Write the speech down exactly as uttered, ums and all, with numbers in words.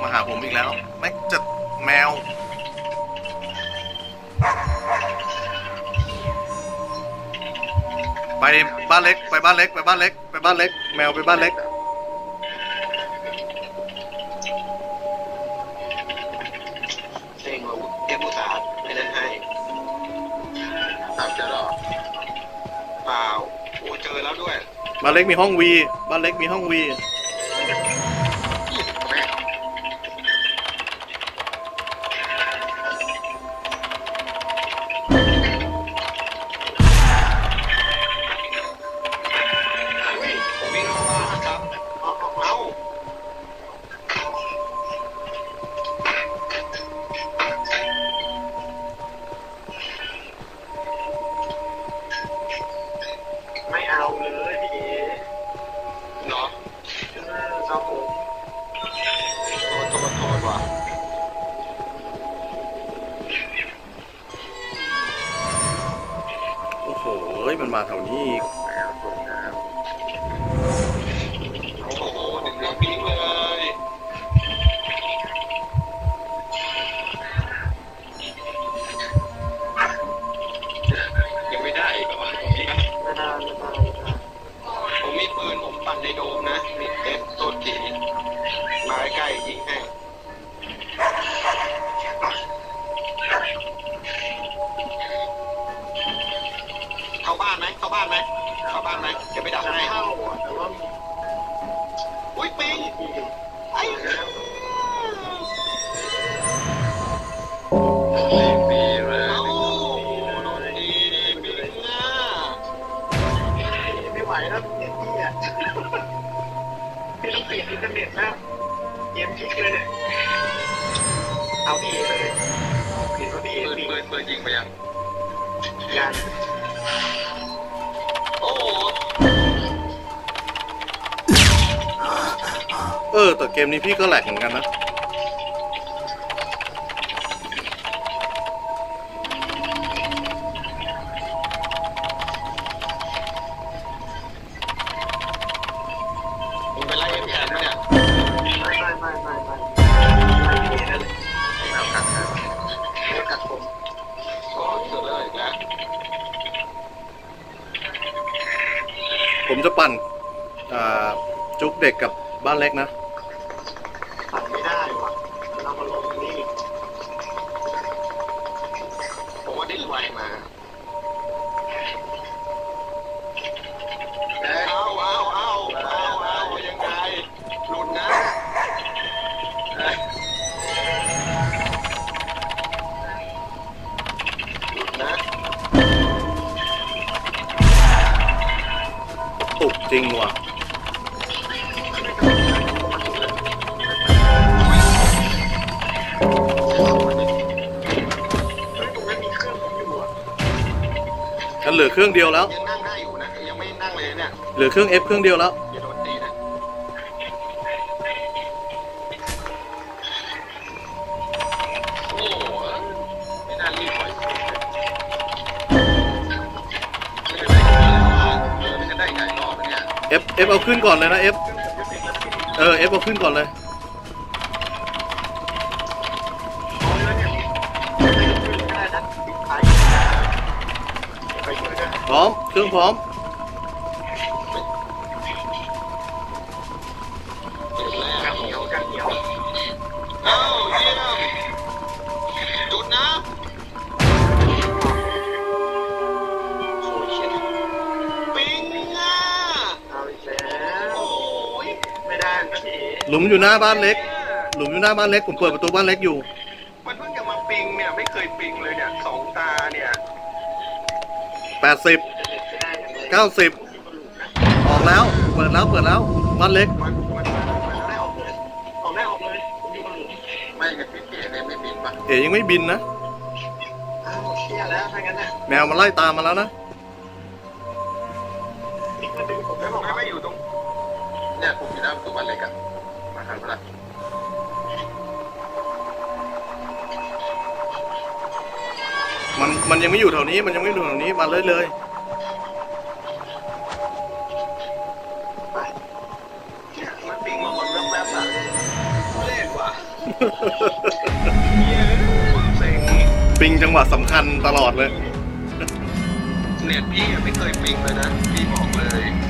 มาหาผมอีกแล้วแม็กจะแมวไปบ้านเล็กไปบ้านเล็กไปบ้านเล็กไปบ้านเล็กแมวไปบ้านเล็กเซ็งว่าเก็บอุตสาห์ไม่ได้ให้ตามเจอหรอเปล่าโอ้เจอแล้วด้วยบ้านเล็กมีห้องวีบ้านเล็กมีห้องวีมันมาแถวนี้อีกโอ้โหถึงเรื่องนี้เลยยังไม่ได้อีกเหรอไม่ได้ไม่ได้ผมมีปืนผมปั่นในโดมนะมีเอฟโซจีมาใกล้ยิงให้เข้าบ้านไหมเข้าบ้านไหมเข้าบ้านไหมจะไปดักให้เข้าแต่ว่าอุ้ยปิงไอ้ปีเลยเอ้าโดนดีปิงอ่ะไม่ไหวแล้วเน็ตพี่อ่ะพี่ต้องเปลี่ยนอินเทอร์เน็ตแล้วเกมพลิกเลยเนี่ยเอาพี่เลยเปลี่ยนก็พี่ปืนปืนปืนยิงไปยังยังเออแต่เกมนี้พี่ก็แหลกเหมือนกันนะมึงไปไล่แขนมาเนี่ยไม่ไม่ไม่ไม่ไม่ไล่เกนั่นเลยแล้วกัดแล้วกัดผมก็เจอเลยนะผมจะปั่นจุกเด็กกับบ้านเล็กนะปั่นไม่ได้วะเรามาลงนี่ผมว่าได้รวยมาเอาเอาเอาเอาเอายังไงหลุดนะหลุดนะตุกจริงว่ะกันเหลือเครื่องเดียวแล้วยังนั่งได้อยู่นะยังไม่นั่งเลยเนี่ยเหลือเครื่อง F เครื่องเดียวแล้วอย่าโดนตีนะโอ้ไม่น่ารีบปล่อยไม่จะได้ไก่รอบเนี่ย F F เอาขึ้นก่อนเลยนะ F เออ F เอาขึ้นก่อนเลยพร้อมเครื่องพร้อมเอ้าเยี่ยมจุดนะโอ้ยเชี่ยปิงอ่ะเอาอีกแล้วโอ้ยไม่ได้นะพี่หลุมอยู่หน้าบ้านเล็กหลุมอยู่หน้าบ้านเล็กผมเปิดประตูบ้านเล็กอยู่มันเพิ่งจะมาปิงเนี่ยไม่เคยปิงเลยเนี่ยสองตาเนี่ยแปดสิบเก้าสิบออกแล้วเปิดแล้วเปิดแล้วบ้านเล็กมันมันมันได้ออกเลยออกได้ออกเลยไม่กับพี่เก๋เนี่ยไม่บินป่ะเอ๋ยังไม่บินนะอ้าวเชี่ยแล้วถ้างั้นนะแมวมันไล่ตามมาแล้วนะไม่ไม่อยู่ตรงเนี่ยผมอยู่หน้าประตูบ้านเล็กอะมาทางนั้นมันมันยังไม่อยู่แถวนี้มันยังไม่อยู่แถวนี้มาเลยเลยมันปิงมาหมดแวบๆอะเล่นว่ะะเซ็งปิงจังหวะสำคัญตลอดเลยเน็ตพี่ยังไม่เคยปิงเลยนะพี่บอกเลย